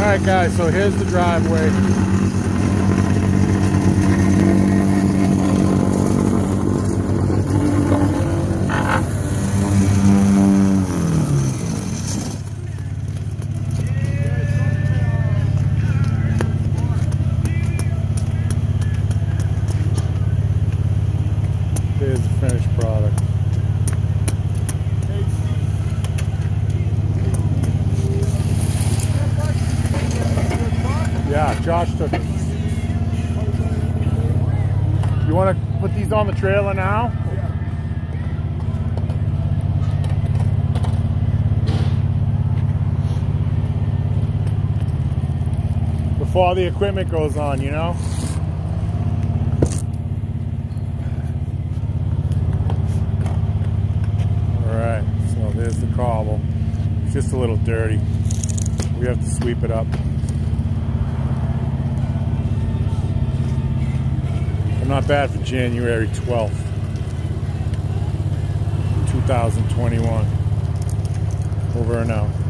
Alright guys, so here's the driveway. Here's the finished product. Yeah, Josh took it. You want to put these on the trailer now? Before the equipment goes on, you know? Alright, so there's the cobble. It's just a little dirty. We have to sweep it up. Not bad for January 12th, 2021. Over and out.